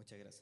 Muchas gracias.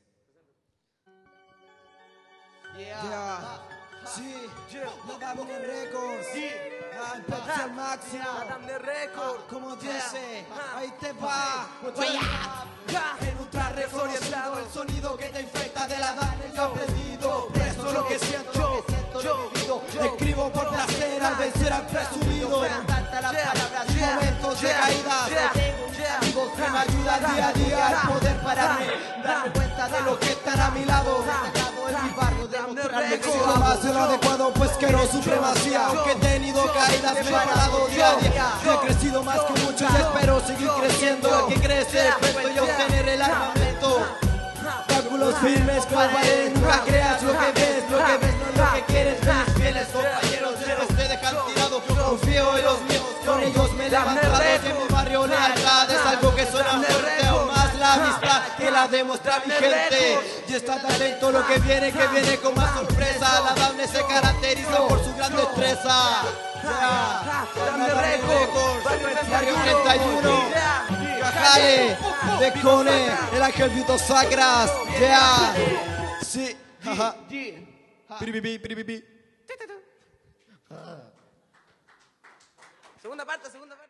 Yeah. Sí, la Damne Records. Pecho al máximo. Como dice, ahí te va. En ultra reconocido el sonido que te infecta de la Damne yo he aprendido. Preso lo que siento, lo vivido. Escribo por placer al vencer al presumido. Y momentos de caídas. Amigos que me ayudan día a día al poder pararme, darme cuenta de lo que están a mi lado. En mi barrio demostrarme que soy más de lo adecuado, pues quiero supremacía. Aunque he tenido caídas, me he parado día a día. Yo he crecido más que muchos y espero seguir creciendo. El que crece es reto y obtener el armamento. Cálculos firmes como pared, nunca creas lo que ves no es lo que quieres. Mis fieles compañeros de los que dejan tirado, confío en los míos, con ellos me he levantado. De mi barrio lealtad es algo que suena fuerte, aún más la amistad que la demuestra mi gente. Y está atento lo que viene con más sorpresa. La Damne se caracteriza por su gran destreza. Damne Records, Barrio 31, Cajale, Decone, el Ángel Vito Sacras, yeah, sí, jaja, Segunda parte.